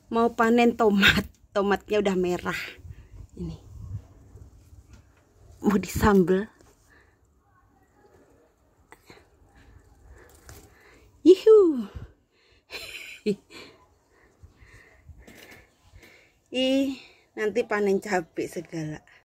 Mau panen tomat. Tomatnya udah merah. Ini. Mau disambel. Yuhu. Ih, nanti panen cabai segala.